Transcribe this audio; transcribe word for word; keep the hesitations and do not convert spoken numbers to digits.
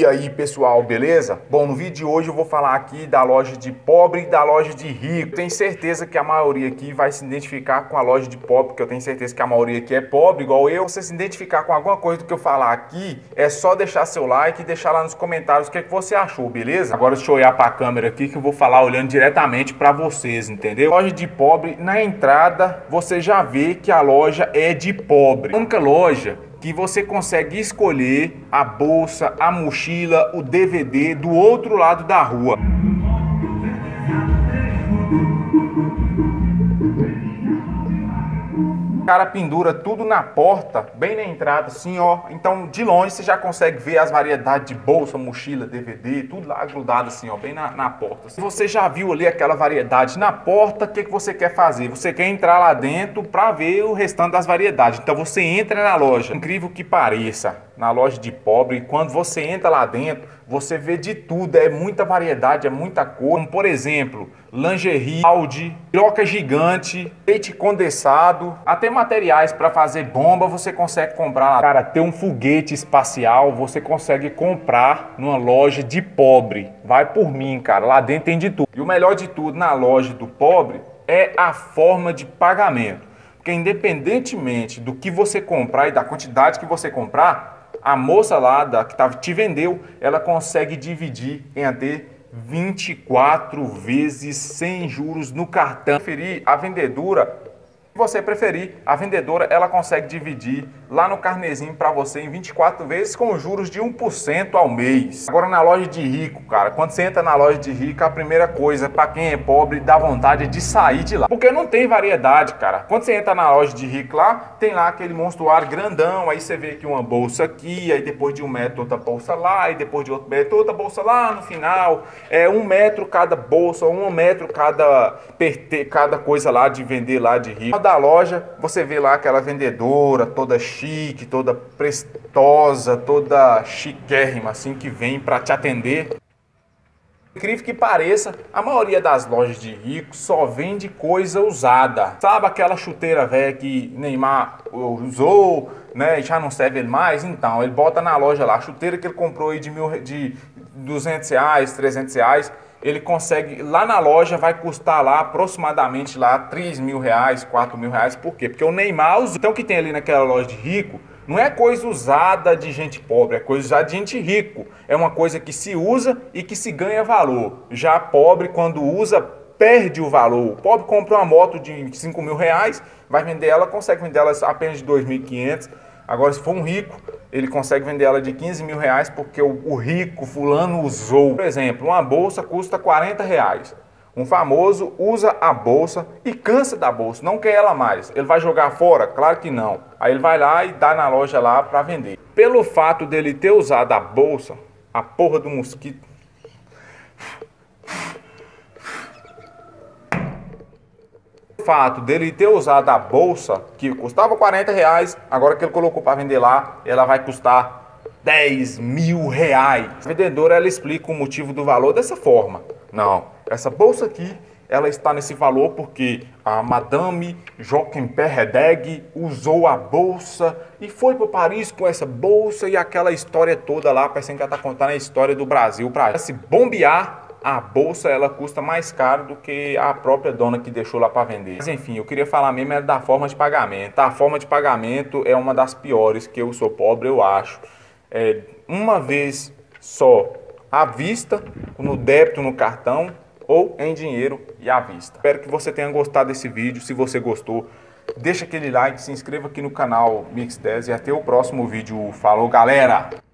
aí pessoal, beleza? Bom, no vídeo de hoje eu vou falar aqui da loja de pobre e da loja de rico. Tenho certeza que a maioria aqui vai se identificar com a loja de pobre, porque eu tenho certeza que a maioria aqui é pobre, igual eu. Se você se identificar com alguma coisa do que eu falar aqui, é só deixar seu like e deixar lá nos comentários o que, é que você achou, beleza? Agora deixa eu olhar para a câmera aqui que eu vou falar olhando diretamente para vocês, entendeu? Loja de pobre, na entrada você já vê que a loja é de pobre. A única loja que você consegue escolher a bolsa, a mochila, o D V D do outro lado da rua. O cara pendura tudo na porta, bem na entrada, assim, ó. Então, de longe, você já consegue ver as variedades de bolsa, mochila, D V D, tudo lá grudado, assim, ó, bem na, na porta. Se você já viu ali aquela variedade na porta, o que, que você quer fazer? Você quer entrar lá dentro para ver o restante das variedades. Então, você entra na loja. Incrível que pareça, na loja de pobre, quando você entra lá dentro, você vê de tudo, é muita variedade, é muita cor. Como, por exemplo, lingerie, balde, piroca gigante, leite condensado, até materiais para fazer bomba você consegue comprar lá. Cara, ter um foguete espacial você consegue comprar numa loja de pobre. Vai por mim, cara, lá dentro tem de tudo. E o melhor de tudo na loja do pobre é a forma de pagamento. Porque independentemente do que você comprar e da quantidade que você comprar, a moça lá da, que tava, te vendeu, ela consegue dividir em até vinte e quatro vezes sem juros no cartão. Preferir a vendedora, se você preferir, a vendedora ela consegue dividir lá no carnezinho para você em vinte e quatro vezes com juros de um por cento ao mês. Agora na loja de rico, cara, quando você entra na loja de rico, a primeira coisa para quem é pobre dá vontade de sair de lá. Porque não tem variedade, cara. Quando você entra na loja de rico lá, tem lá aquele monstruário grandão, aí você vê aqui uma bolsa aqui, aí depois de um metro outra bolsa lá, aí depois de outro metro outra bolsa lá no final. É um metro cada bolsa, um metro cada, cada coisa lá de vender lá de rico. Da loja, você vê lá aquela vendedora toda chique, toda prestosa, toda chiquérrima, assim, que vem para te atender. Incrível que pareça, a maioria das lojas de rico só vende coisa usada. Sabe aquela chuteira velha que Neymar usou, né, já não serve ele mais? Então, ele bota na loja lá, a chuteira que ele comprou aí de, mil, de duzentos reais, trezentos reais, ele consegue, lá na loja vai custar lá aproximadamente lá três mil reais, quatro mil reais. Por quê? Porque o Neymar usa. Então o que tem ali naquela loja de rico não é coisa usada de gente pobre, é coisa usada de gente rico. É uma coisa que se usa e que se ganha valor. Já pobre, quando usa, perde o valor. O pobre compra uma moto de cinco mil reais, vai vender ela, consegue vender ela apenas de dois mil e quinhentos. Agora, se for um rico, ele consegue vender ela de quinze mil reais porque o, o rico fulano usou. Por exemplo, uma bolsa custa quarenta reais. Um famoso usa a bolsa e cansa da bolsa, não quer ela mais. Ele vai jogar fora? Claro que não. Aí ele vai lá e dá na loja lá para vender. Pelo fato dele ter usado a bolsa, a porra do mosquito, fato dele ter usado a bolsa que custava quarenta reais, agora que ele colocou para vender lá, ela vai custar dez mil reais. A vendedora ela explica o motivo do valor dessa forma. Não, essa bolsa aqui ela está nesse valor porque a Madame Jokenperredeg usou a bolsa e foi para Paris com essa bolsa e aquela história toda lá, parecendo que ela está contando a história do Brasil para se bombear. A bolsa ela custa mais caro do que a própria dona que deixou lá para vender. Mas enfim, eu queria falar mesmo é da forma de pagamento. A forma de pagamento é uma das piores, que eu sou pobre, eu acho. É uma vez só à vista, no débito, no cartão ou em dinheiro e à vista. Espero que você tenha gostado desse vídeo. Se você gostou, deixa aquele like, se inscreva aqui no canal Mix dez e até o próximo vídeo. Falou, galera!